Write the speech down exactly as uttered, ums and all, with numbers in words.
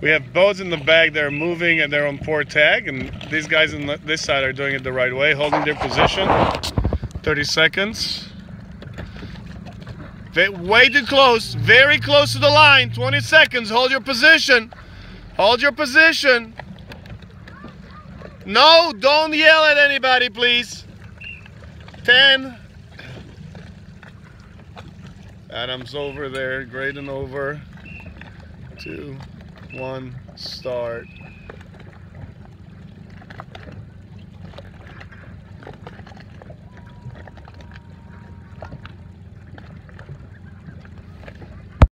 We have boats in the back that are moving and they're on port tag, and these guys on this side are doing it the right way, holding their position. thirty seconds. Way too close, very close to the line. twenty seconds, hold your position. Hold your position. No, don't yell at anybody, please. ten. Adam's over there, Graydon over. Two, one, start.